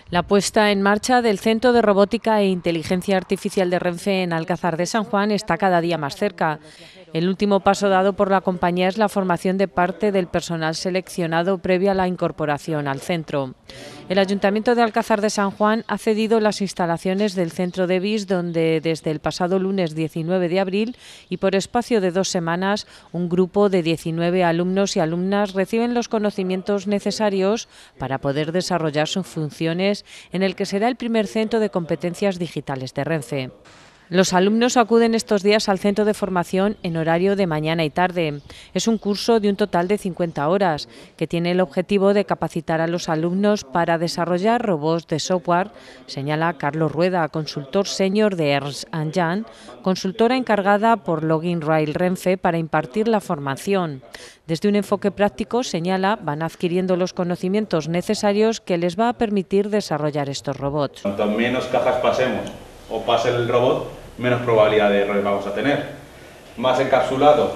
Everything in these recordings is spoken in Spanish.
La puesta en marcha del Centro de Robótica e Inteligencia Artificial de Renfe en Alcázar de San Juan está cada día más cerca. El último paso dado por la compañía es la formación de parte del personal seleccionado previa a la incorporación al centro. El Ayuntamiento de Alcázar de San Juan ha cedido las instalaciones del Centro de BIS, donde desde el pasado lunes 19 de abril y por espacio de 2 semanas, un grupo de 19 alumnos y alumnas reciben los conocimientos necesarios para poder desarrollar sus funciones en el que será el primer centro de competencias digitales de Renfe. Los alumnos acuden estos días al centro de formación en horario de mañana y tarde. Es un curso de un total de 50 horas que tiene el objetivo de capacitar a los alumnos para desarrollar robots de software, señala Carlos Rueda, consultor senior de Ernst & Young, consultora encargada por Login Rail Renfe para impartir la formación. Desde un enfoque práctico, señala, van adquiriendo los conocimientos necesarios que les va a permitir desarrollar estos robots. Cuanto menos cajas pasemos o pase el robot, menos probabilidad de errores vamos a tener. Más encapsulado,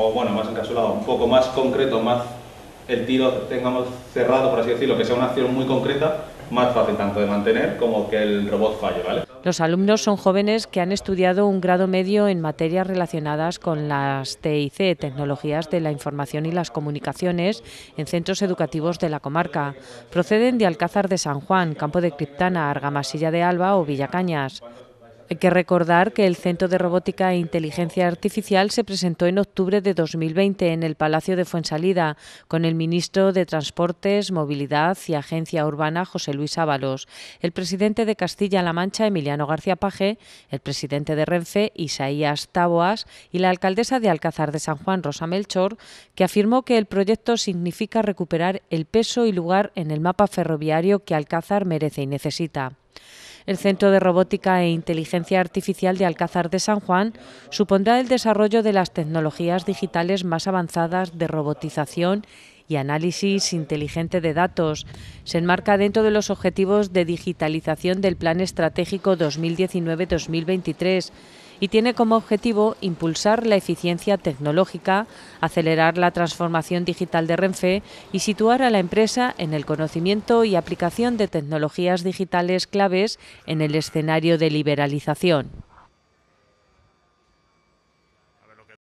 un poco más concreto, más el tiro tengamos cerrado, por así decirlo, que sea una acción muy concreta, más fácil tanto de mantener como que el robot falle, ¿vale? Los alumnos son jóvenes que han estudiado un grado medio en materias relacionadas con las TIC, Tecnologías de la Información y las Comunicaciones, en centros educativos de la comarca. Proceden de Alcázar de San Juan, Campo de Criptana, Argamasilla de Alba o Villacañas. Hay que recordar que el Centro de Robótica e Inteligencia Artificial se presentó en octubre de 2020 en el Palacio de Fuensalida con el ministro de Transportes, Movilidad y Agencia Urbana, José Luis Ábalos, el presidente de Castilla-La Mancha, Emiliano García Paje, el presidente de Renfe, Isaías Taboas, y la alcaldesa de Alcázar de San Juan, Rosa Melchor, que afirmó que el proyecto significa recuperar el peso y lugar en el mapa ferroviario que Alcázar merece y necesita. El Centro de Robótica e Inteligencia Artificial de Alcázar de San Juan supondrá el desarrollo de las tecnologías digitales más avanzadas de robotización y análisis inteligente de datos. Se enmarca dentro de los objetivos de digitalización del Plan Estratégico 2019-2023 y tiene como objetivo impulsar la eficiencia tecnológica, acelerar la transformación digital de Renfe y situar a la empresa en el conocimiento y aplicación de tecnologías digitales claves en el escenario de liberalización.